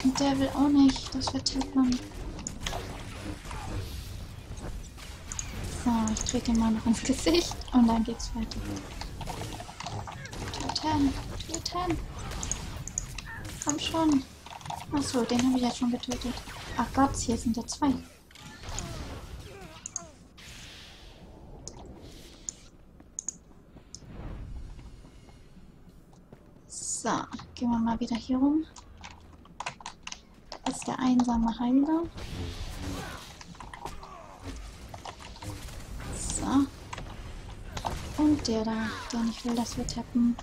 Und der will auch nicht, dass wir tippen. So, ich trete ihm mal noch ins Gesicht und dann geht's weiter. Töten, töten. Komm schon. Achso, den habe ich jetzt schon getötet. Ach Gott, hier sind ja zwei. So, gehen wir mal wieder hier rum. Da ist der einsame Heiler. So. Und der da, der nicht will, dass wir tappen.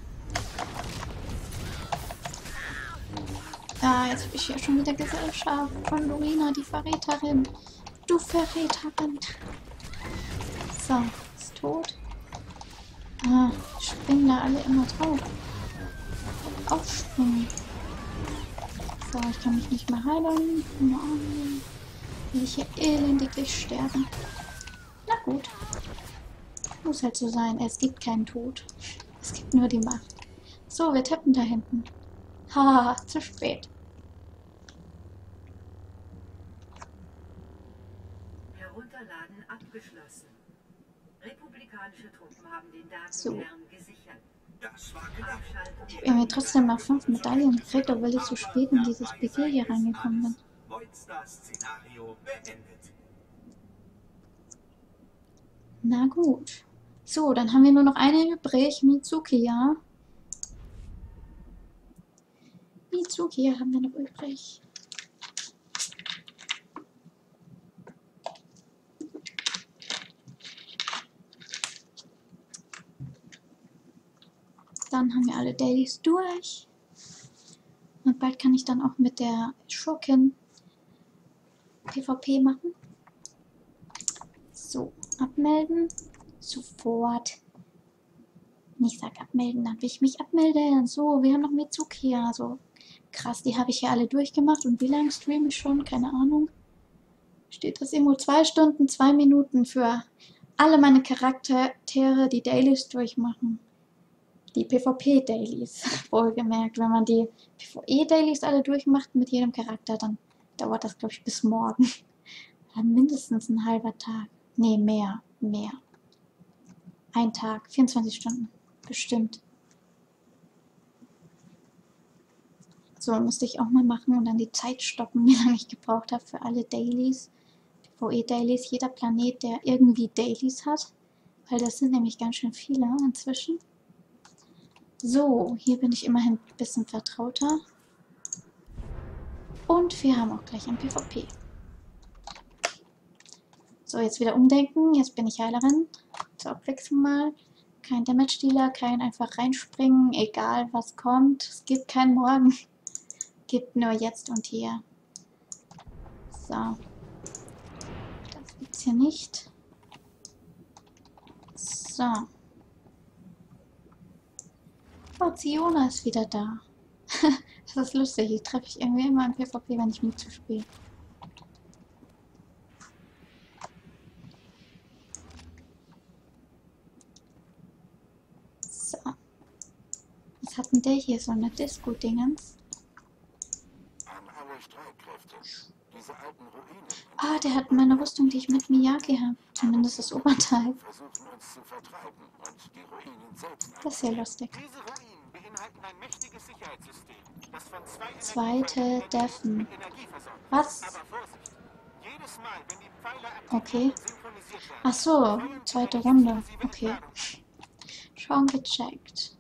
Ah, jetzt habe ich hier schon wieder Gesellschaft von Lorena, die Verräterin. Du Verräterin. So, ist tot. Ah, springen da alle immer drauf. Aufspringen. So, ich kann mich nicht mehr heilen. Nein. Will ich hier elendiglich sterben. Na gut. Muss halt so sein. Es gibt keinen Tod. Es gibt nur die Macht. So, wir tappen da hinten. Haha, zu spät. Herunterladen abgeschlossen. Republikanische Truppen haben den So. Datenkern gesichert. Das war knapp. Ich habe irgendwie trotzdem mal 5 Medaillen gekriegt, obwohl ich zu spät in dieses BG hier reingekommen bin. Voidstar-Szenario beendet. Na gut. So, dann haben wir nur noch eine übrig. Mitsukiya. Mitsukiya haben wir noch übrig. Dann haben wir alle Dailies durch. Und bald kann ich dann auch mit der Schurkin PvP machen. So, abmelden. Sofort. Ich sag abmelden, dann will ich mich abmelden. So, wir haben noch Mitsukiya. So, krass, die habe ich ja alle durchgemacht. Und wie lange streame ich schon? Keine Ahnung. Steht das irgendwo? 2 Stunden, 2 Minuten für alle meine Charaktere, die Dailies durchmachen. Die PvP-Dailies, wohlgemerkt. Wenn man die PvE-Dailies alle durchmacht mit jedem Charakter, dann dauert das, glaube ich, bis morgen. Dann mindestens ein halber Tag. Nee, mehr. Ein Tag, 24 Stunden. Bestimmt. So, musste ich auch mal machen und dann die Zeit stoppen, wie lange ich gebraucht habe für alle Dailies. PvE-Dailies, jeder Planet, der irgendwie Dailies hat. Weil das sind nämlich ganz schön viele inzwischen. So, hier bin ich immerhin ein bisschen vertrauter. Und wir haben auch gleich ein PvP. So, jetzt wieder umdenken. Jetzt bin ich Heilerin. Zur Abwechslung mal. Kein Damage-Dealer, kein einfach reinspringen, egal was kommt. Es gibt keinen Morgen. Gibt nur jetzt und hier. So. Das gibt's hier nicht. So. Oh, Ziona ist wieder da. Das ist lustig. Die treffe ich irgendwie immer im PvP, wenn ich Mitsu spiele. So. Was hat denn der hier? So eine Disco-Dingens. An alle Streitkräfte. Diese alten Ruinen Ah, der hat meine Rüstung, die ich mit Miyake habe. Zumindest das Oberteil. versuchen uns zu vertreiben und die Ruinen selbst. Das ist ja lustig. Diese Ruinen beinhalten ein mächtiges Sicherheitssystem, das von 2 Zweite Deffen. mit Energie versorgt. Was? Aber Vorsicht! Jedes Mal, wenn die Pfeile Okay. aktiviert und synchronisiert werden, Ach so, zweite Runde. Okay. Schon gecheckt.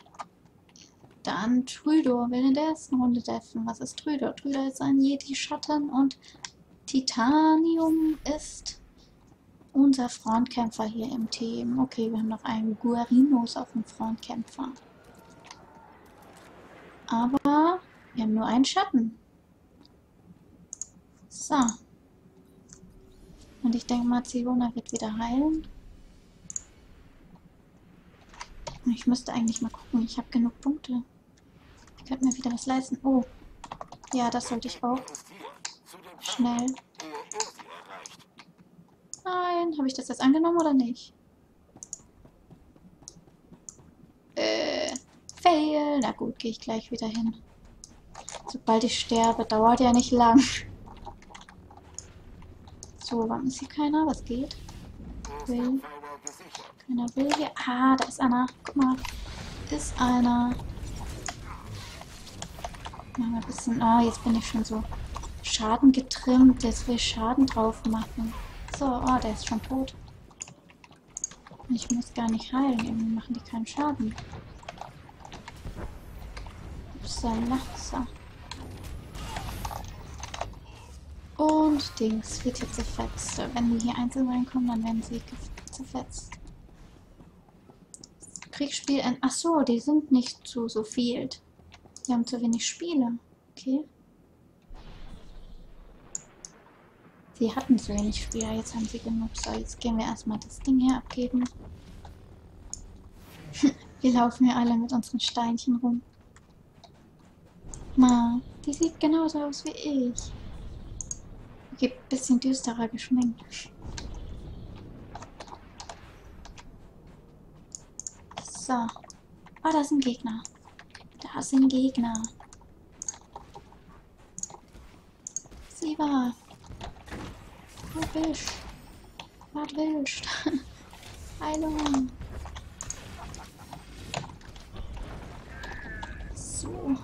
Dann Trüdo will in der ersten Runde deffen. Was ist Trüdo? Trüdo ist ein Yeti-Schatten und Titanium ist unser Frontkämpfer hier im Team. Okay, wir haben noch einen Guarinos auf dem Frontkämpfer. Aber wir haben nur einen Schatten. So. Und ich denke mal, Ziona wird wieder heilen. Ich müsste eigentlich mal gucken. Ich habe genug Punkte. Ich könnte mir wieder was leisten. Oh. Ja, das sollte ich auch. Ist hier. Zu den Schnell. Ehe er sie erreicht. Nein, habe ich das jetzt angenommen oder nicht? Fail. Na gut, gehe ich gleich wieder hin. Sobald ich sterbe, dauert ja nicht lang. So, warum ist hier keiner? Was geht? Will. Pfeiler gesichert. Keiner will hier. Ah, da ist einer. Guck mal. Ist einer. Machen wir ein bisschen. Ah, jetzt bin ich schon so Schaden getrimmt. Jetzt will ich Schaden drauf machen. So, oh, der ist schon tot. Ich muss gar nicht heilen. Irgendwie machen die keinen Schaden. Upsala. So. Und Dings wird jetzt zerfetzt. So, wenn die hier einzeln reinkommen, dann werden sie zerfetzt. Kriegsspiel. Ach so, die sind nicht so viel. Die haben zu wenig Spiele. Okay. Sie hatten zu wenig Spieler, jetzt haben sie genug. So, jetzt gehen wir erstmal das Ding hier abgeben. Wir laufen hier alle mit unseren Steinchen rum. Ma, die sieht genauso aus wie ich. Okay, bisschen düsterer geschminkt. So. Oh, da ist ein Gegner. Da ist ein Gegner. Siva. Was willst? Was willst? Heilung. So.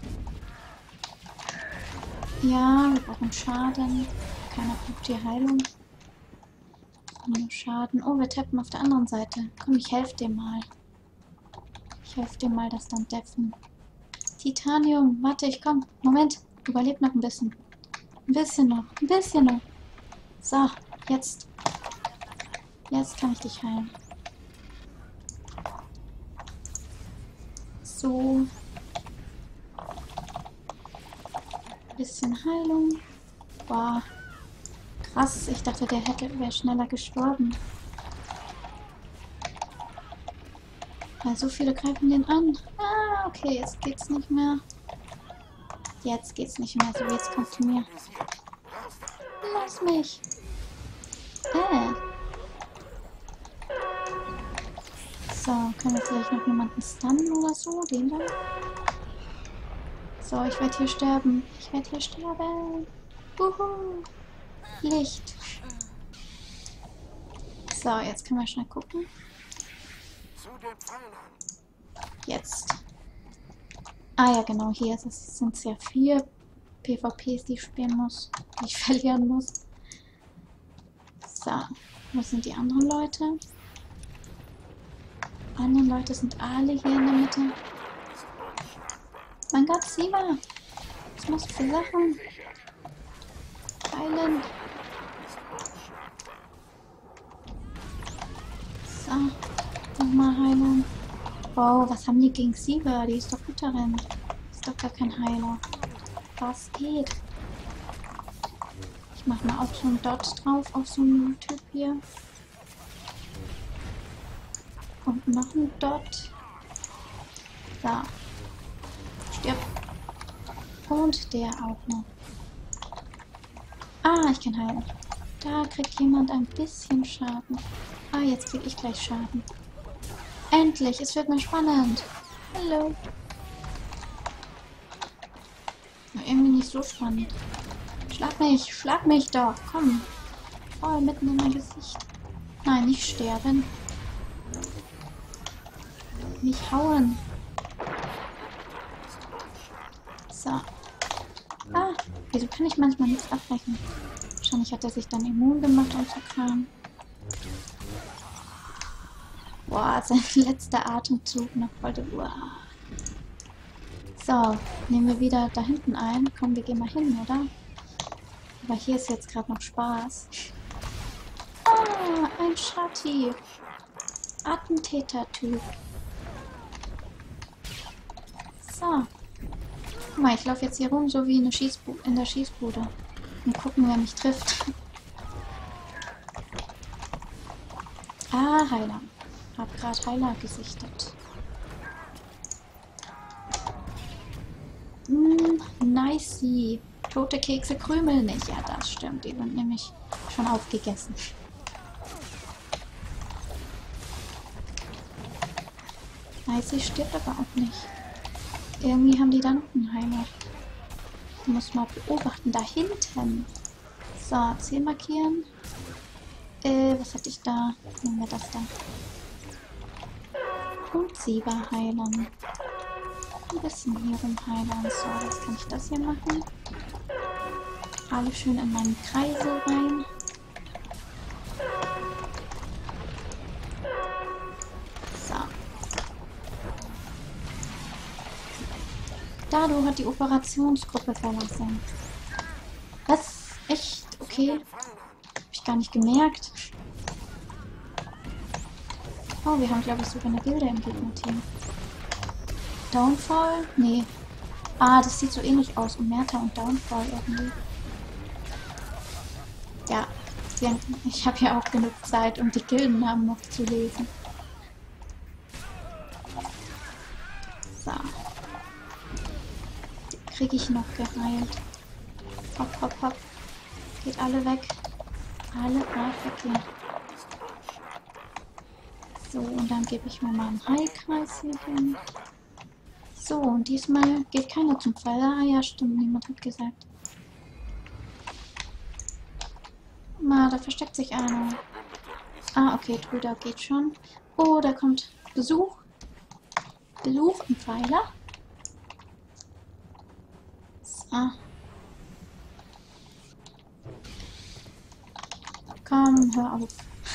Ja, wir brauchen Schaden. Keiner braucht die Heilung. Nur Schaden. Oh, wir tappen auf der anderen Seite. Komm, ich helfe dir mal. Ich helfe dir mal, das dann deffen. Titanium, warte, ich komm. Moment, überlebt noch ein bisschen. Ein bisschen noch, ein bisschen noch. So, jetzt. Jetzt kann ich dich heilen. So. Bisschen Heilung. Boah. Krass, ich dachte, der wäre schneller gestorben. Weil so viele greifen den an. Ah, okay, jetzt geht's nicht mehr. Jetzt geht's nicht mehr. So, jetzt kommt zu mir. Lass mich. So, können wir vielleicht noch jemanden stunnen oder so? Den da? So, ich werde hier sterben. Ich werde hier sterben. Wuhu. Licht. So, jetzt können wir schnell gucken. Zu den Pfeilern. Jetzt. Ah ja, genau, hier sind es ja 4 PvPs, die ich spielen muss. Die ich verlieren muss. So, wo sind die anderen Leute? Die anderen Leute sind alle hier in der Mitte. Mein Gott, Siva! Was machst du für Sachen? Heilen. So, nochmal Heilung. Wow, was haben die gegen Siva? Die ist doch gut darin. Ist doch gar kein Heiler. Was geht? Ich mach mal auch so einen Dot drauf auf so einen Typ hier. Und noch ein Dot. So. Stirb. Und der auch noch. Ah, ich kann heilen. Da kriegt jemand ein bisschen Schaden. Ah, jetzt krieg ich gleich Schaden. Endlich, es wird mir spannend. Hallo. Aber irgendwie nicht so spannend. Schlag mich doch, komm. Voll mitten in mein Gesicht. Nein, nicht sterben. Nicht hauen. So. Ah, wieso kann ich manchmal nichts abbrechen? Wahrscheinlich hat er sich dann immun gemacht und so Kram. Boah, sein letzter Atemzug noch voll. Wow. So, nehmen wir wieder da hinten ein. Komm, wir gehen mal hin, oder? Aber hier ist jetzt gerade noch Spaß. Ah, ein Shati. Attentäter-Typ. So. Guck mal, ich laufe jetzt hier rum, so wie in der Schießbude. Und gucken, wer mich trifft. Ah, Heiler. Hab gerade Heiler gesichtet. Nicey. Tote Kekse krümeln nicht. Ja, das stimmt. Die sind nämlich schon aufgegessen. Nicey stirbt aber auch nicht. Irgendwie haben die da noch einen Heiler. muss mal beobachten. Da hinten. So, Ziel markieren. Was hatte ich da? Nehmen wir das da. Und Sieber heilen. Ein bisschen hier rumheilen. So, jetzt kann ich das hier machen. Alle schön in meinen Kreisel rein. So. Dado hat die Operationsgruppe verlassen. Was? Echt? Okay. Hab ich gar nicht gemerkt. Oh, wir haben, glaube ich, sogar eine Gilde im Gegnerteam. Downfall? Nee. Ah, das sieht so ähnlich aus. Omerta und Downfall irgendwie. Ja, ich habe ja auch genug Zeit, um die Gildennamen noch zu lesen. So. Die kriege ich noch geheilt. Hopp, hopp, hopp. Geht alle weg. Alle brav weggehen. So, und dann gebe ich mir mal einen Heilkreis hier hin. So, und diesmal geht keiner zum Pfeiler. Ah ja, stimmt, niemand hat gesagt. Na, da versteckt sich einer. Ah, okay, Truder geht schon. Oh, da kommt Besuch. Besuch im Pfeiler. So. Komm, hör auf.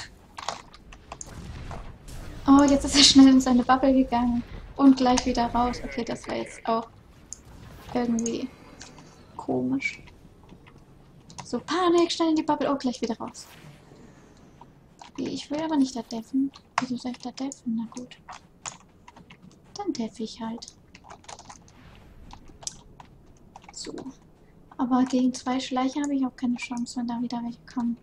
Oh, jetzt ist er schnell in seine Bubble gegangen. Und gleich wieder raus. Okay, das war jetzt auch irgendwie komisch. So, Panik, schnell in die Bubble. Oh, gleich wieder raus. Ich will aber nicht da deffen. Wieso soll ich da deffen? Na gut. Dann deffe ich halt. So. Aber gegen 2 Schleicher habe ich auch keine Chance, wenn da wieder welche kommen.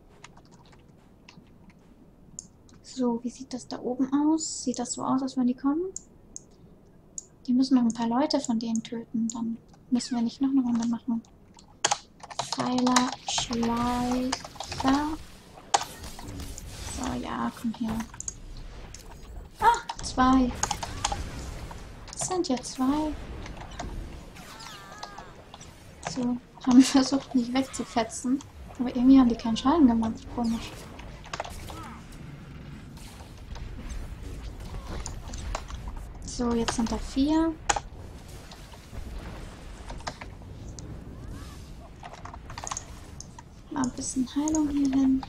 So, wie sieht das da oben aus? Sieht das so aus, als wenn die kommen? Die müssen noch ein paar Leute von denen töten. Dann müssen wir nicht noch eine Runde machen. Pfeiler, Schleicher. So, ja, komm her. Ah, 2. Das sind ja 2. So, haben versucht, mich wegzufetzen. Aber irgendwie haben die keinen Schaden gemacht. Komisch. So, jetzt sind da 4. Mal ein bisschen Heilung hier hin.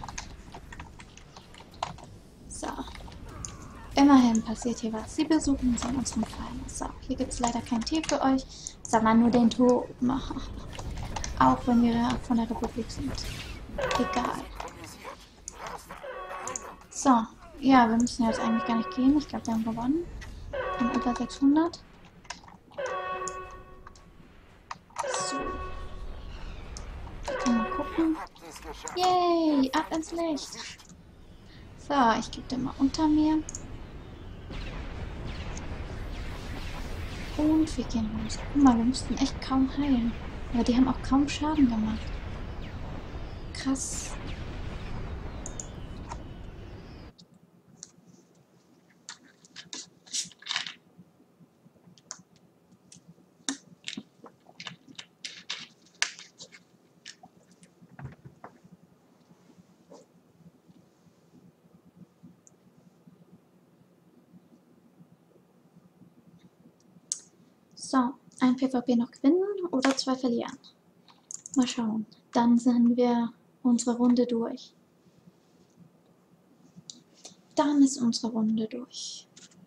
So. Immerhin passiert hier was. Sie besuchen uns an unserem Pfeiler. So, hier gibt es leider keinen Tee für euch, sondern nur den Toten. Auch wenn wir von der Republik sind. Egal. So, ja, wir müssen jetzt eigentlich gar nicht gehen. Ich glaube, wir haben gewonnen. Wir haben über 600. So. Wir können mal gucken. Yay, ab ins Licht. So, ich gebe den mal unter mir. Und wir gehen raus. Guck mal, wir mussten echt kaum heilen. Aber die haben auch kaum Schaden gemacht. Krass. So, ein PvP noch gewinnen oder 2 verlieren. Mal schauen. Dann sind wir unsere Runde durch. Dann ist unsere Runde durch.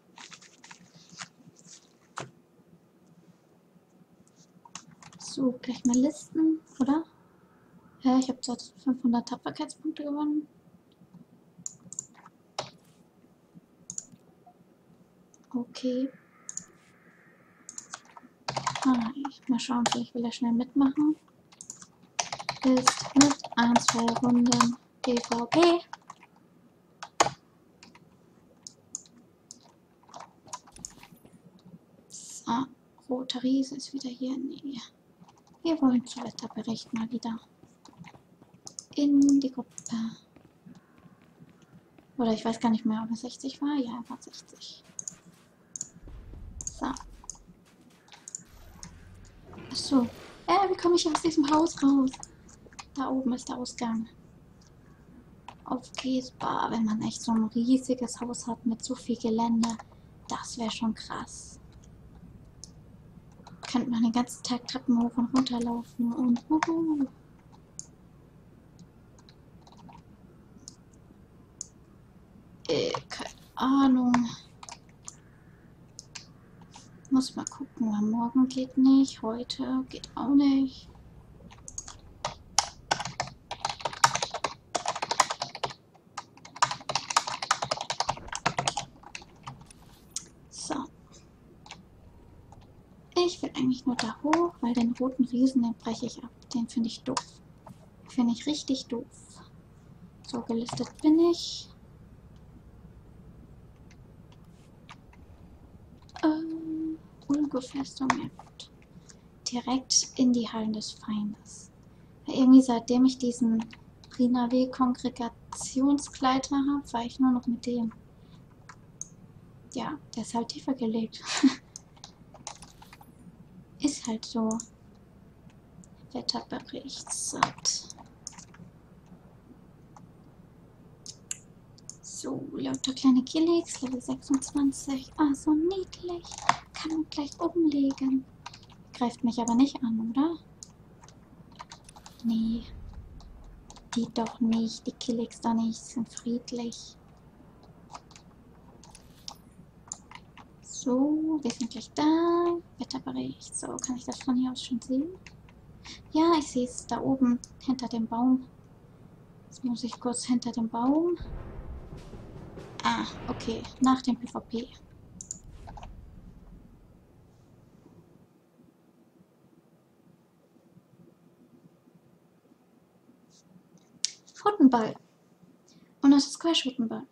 So, gleich mal listen, oder? Ja, ich habe 2500 Tapferkeitspunkte gewonnen. Okay. Mal schauen, vielleicht will er schnell mitmachen. Ist mit 1, 2 Runden PvP. So, roter Riese ist wieder hier. Nee. Wir wollen zu Wetterbericht mal wieder in die Gruppe. Oder ich weiß gar nicht mehr, ob er 60 war. Ja, er war 60. So. Achso, Wie komme ich aus diesem Haus raus? Da oben ist der Ausgang. Auf geht's, bah, wenn man echt so ein riesiges Haus hat mit so viel Gelände. Das wäre schon krass. Könnte man den ganzen Tag Treppen hoch und runter laufen und keine Ahnung. Muss mal gucken, weil morgen geht nicht, heute geht auch nicht. So. Ich will eigentlich nur da hoch, weil den roten Riesen, den breche ich ab. Den finde ich doof. Finde ich richtig doof. So, gelistet bin ich. Ulgo-Festung, ja gut. Direkt in die Hallen des Feindes. Weil irgendwie seitdem ich diesen Rinawe-Kongregationskleiter habe, war ich nur noch mit dem. Ja, der ist halt tiefer gelegt. Ist halt so. Wetterbericht sagt. So, lauter kleine Killix, Level 26. Ah, so niedlich. Kann man gleich umlegen. Greift mich aber nicht an, oder? Nee. Die doch nicht. Die Killix da nicht. Sind friedlich. So, wir sind gleich da. Wetterbericht. So, kann ich das von hier aus schon sehen? Ja, ich sehe es da oben hinter dem Baum. Jetzt muss ich kurz hinter dem Baum. Ah, okay. Nach dem PvP. Schuttenball. Und das ist kein Schuttenball.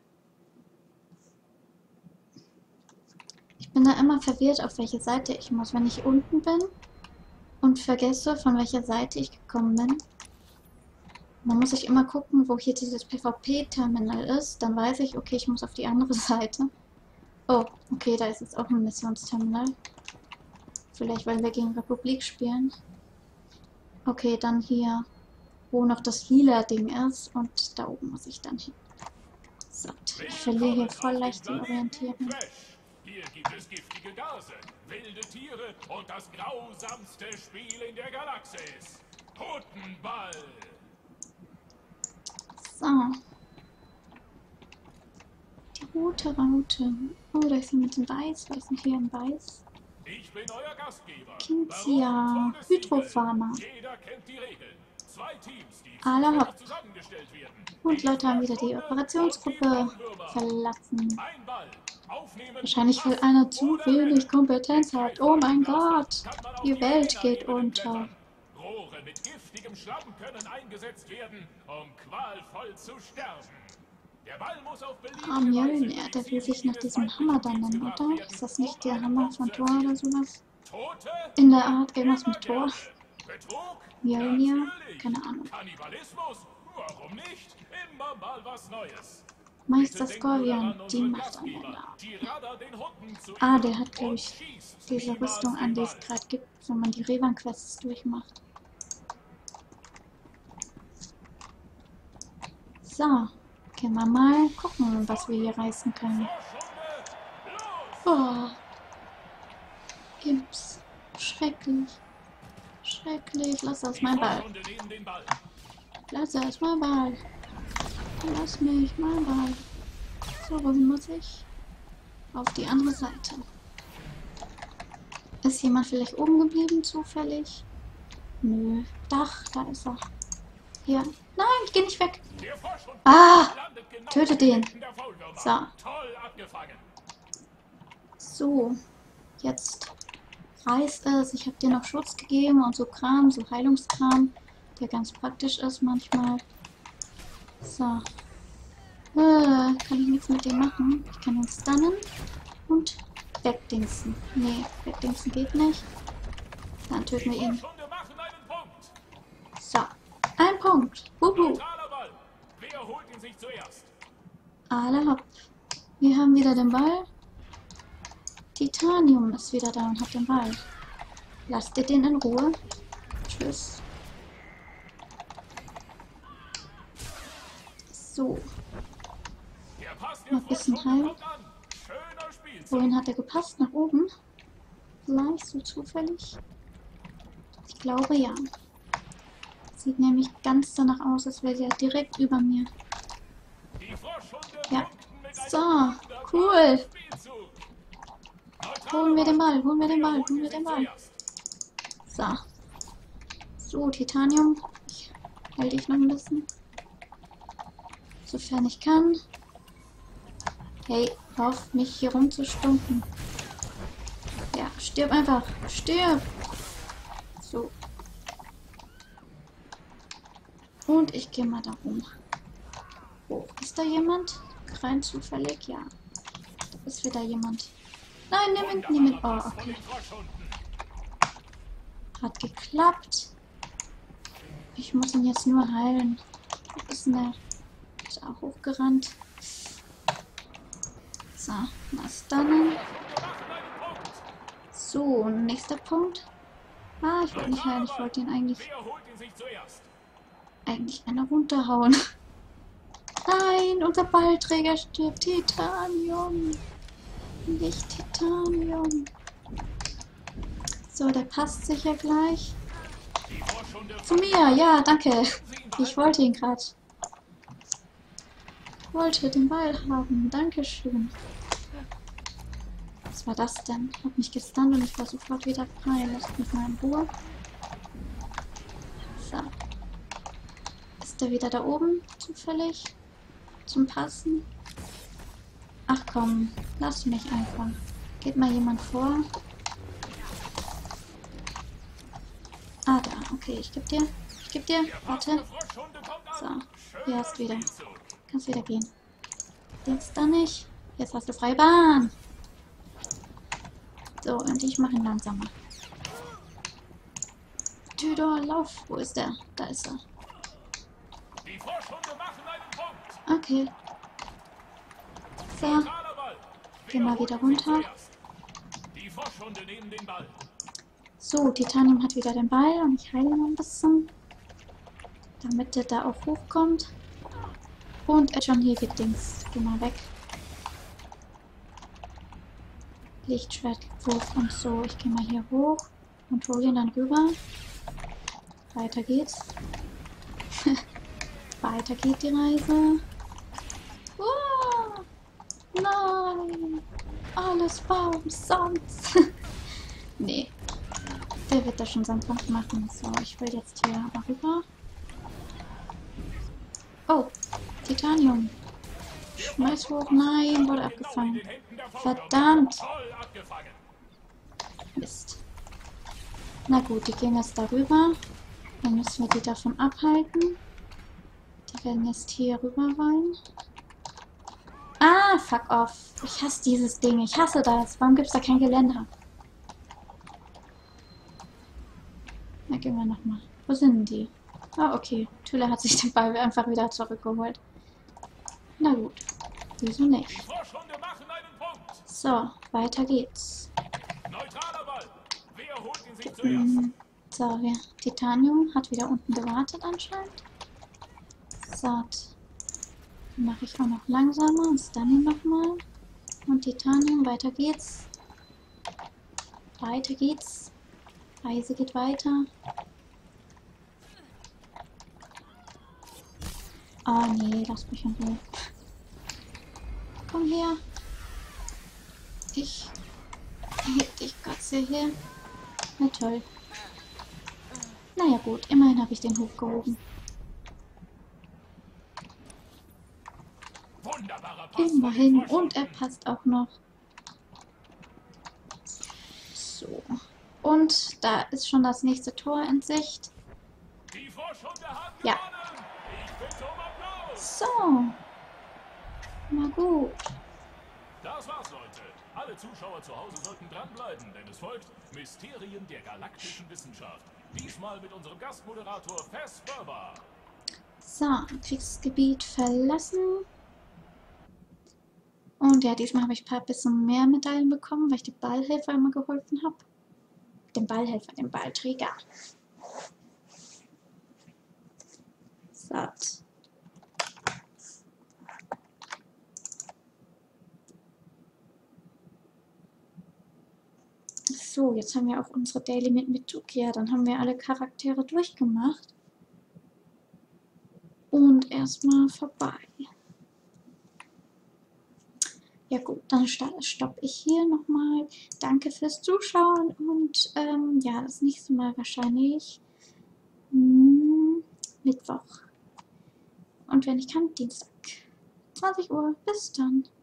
Ich bin da immer verwirrt, auf welche Seite ich muss, wenn ich unten bin und vergesse, von welcher Seite ich gekommen bin. Dann muss ich immer gucken, wo hier dieses PvP-Terminal ist. Dann weiß ich, okay, ich muss auf die andere Seite. Oh, okay, da ist jetzt auch ein Missionsterminal. Vielleicht, weil wir gegen Republik spielen. Okay, dann hier, wo noch das lila Ding ist. Und da oben muss ich dann hin. So, ich verliere hier voll leicht die Orientierung. Hier gibt es giftige Gase, wilde Tiere und das grausamste Spiel in der Galaxis. Schuttenball! So. Die rote Raute. Oh, da ist jemand in Weiß. Was ist denn hier in Weiß? Ich bin euer Gastgeber. Kinzia. Hydropharma. Jeder kennt die Regeln. Zwei Teams, die Alle hopp. zusammengestellt werden. Und Leute haben wieder die Operationsgruppe verlassen. Ein Ball. Aufnehmen. Wahrscheinlich, weil einer zu wenig Kompetenz hat. Oh mein Gott. Die Welt geht unter. Rohre mit giftigem Schlamm können eingesetzt werden, um qualvoll zu sterben. Der Ball muss auf beliebige Ah, Mjölnir, der will sich nach diesem Hammer da nennen, oder? Ist das nicht der Hammer von Thor oder sowas? Tote? In der Art, irgendwas mit Thor. Betrug? Mjölnir? Natürlich. Keine Ahnung. Kannibalismus? Warum nicht? Immer mal was Neues. Meister Scorpion, die Machtanwender. Ah, der hat, glaube ich, diese Rüstung an, die es gerade gibt, wenn man die Revan-Quests durchmacht. So, können wir mal gucken, was wir hier reißen können. Oh, Imps. Schrecklich. Schrecklich. Lass das mein Ball. Lass das mein Ball. Lass mich, mein Ball. So, wohin muss ich? Auf die andere Seite. Ist jemand vielleicht oben geblieben, zufällig? Nö. Dach, da ist er. Hier. Nein, ich geh nicht weg. Ah! Töte den. So. So. Jetzt reißt es. Ich habe dir noch Schutz gegeben und so Kram, so Heilungskram, der ganz praktisch ist manchmal. So. Kann ich nichts mit dem machen. Ich kann ihn stunnen und wegdingsen. Nee, wegdingsen geht nicht. Dann töten wir ihn. So. Ein Punkt. Wuhu. Alle hopp. Wir haben wieder den Ball. Titanium ist wieder da und hat den Ball. Lasst ihr den in Ruhe. Tschüss. So, Der Pass der mal ein bisschen Froschhunde heilen. kommt an. Schöner Spielzug. Wohin hat er gepasst? Nach oben? Vielleicht so zufällig? Ich glaube ja. Sieht nämlich ganz danach aus, als wäre sie ja direkt über mir. Die Froschhunde Ja. punkten mit einem So, wunderbaren cool. Spielzug. Holen wir den Ball, holen wir den Wer Ball, holt holen ihn wir den sich Ball. zuerst? So. So, Titanium. Ich halte dich noch ein bisschen. Sofern ich kann. Hey, hör auf mich hier rumzustumpen. Ja, stirb einfach. Stirb. So. Und ich gehe mal da rum. Oh, ist da jemand? Rein zufällig? Ja. Da ist wieder jemand. Nein, nimm ihn. Oh, okay. Hat geklappt. Ich muss ihn jetzt nur heilen. Wo ist denn der? Ist auch hochgerannt. So, was dann? So, nächster Punkt. Ah, ich wollte nicht heilen. Ich wollte ihn eigentlich einer runterhauen. Nein, unser Ballträger stirbt. Titanium. Nicht Titanium. So, der passt sicher gleich. Zu mir, ja, danke. Ich wollte ihn gerade. Ich wollte den Ball haben. Dankeschön. Was war das denn? Hat mich gestunt und ich war sofort wieder frei. Lasst mich mal in Ruhe. So. Ist der wieder da oben? Zufällig? Zum Passen? Ach komm, lass mich einfach. Geht mal jemand vor? Ah, da. Okay, ich geb dir. Warte. So, hier hast du wieder. Kannst wieder gehen. Jetzt da nicht. Jetzt hast du freie Bahn. So, und ich mache ihn langsamer. Tüdor, lauf. Wo ist der? Da ist er. Okay. So. Geh mal wieder runter. So, Titanium hat wieder den Ball und ich heile ihn ein bisschen. Damit der da auch hochkommt. Und er schon hier gedingst. Geh mal weg. Lichtschwertwurf und so. Ich gehe mal hier hoch und hole ihn dann rüber. Weiter geht's. Weiter geht die Reise. Oh, nein! Alles war umsonst. Nee. Der wird da schon seinen Punkt machen. So, ich will jetzt hier aber rüber. Oh, Titanium. Schmeiß hoch. Nein, wurde abgefangen. Verdammt. Mist. Na gut, die gehen jetzt darüber. Dann müssen wir die davon abhalten. Die werden jetzt hier rüber wollen. Ah, fuck off. Ich hasse dieses Ding. Ich hasse das. Warum gibt es da kein Geländer? Na, gehen wir nochmal. Wo sind die? Ah, okay. Tülle hat sich den Ball einfach wieder zurückgeholt. Na gut. Wieso nicht? So, weiter geht's. So, ja. Titanium hat wieder unten gewartet anscheinend. So, dann mache ich auch noch langsamer und Stunning nochmal. Und Titanium, weiter geht's. Weiter geht's. Reise geht weiter. Oh nee, lass mich in Ruhe. Komm her. Ich heb dich Gotze hier. Na toll. Naja gut, immerhin habe ich den hochgehoben. Immerhin. Und er passt auch noch. So. Und da ist schon das nächste Tor in Sicht. Ja. So. Na gut. Das war's, Leute. Alle Zuschauer zu Hause sollten dranbleiben, denn es folgt Mysterien der galaktischen Wissenschaft. Diesmal mit unserem Gastmoderator Fess Burber. So, Kriegsgebiet verlassen. Und ja, diesmal habe ich ein paar bisschen mehr Medaillen bekommen, weil ich die Ballhelfer immer geholfen habe. Den Ballhelfer, den Ballträger. Satt. So, jetzt haben wir auch unsere Daily mit Mitsukiya. Dann haben wir alle Charaktere durchgemacht. Und erstmal vorbei. Ja gut, dann stoppe ich hier nochmal. Danke fürs Zuschauen und ja, das nächste Mal wahrscheinlich Mittwoch. Und wenn ich kann, Dienstag. 20 Uhr. Bis dann.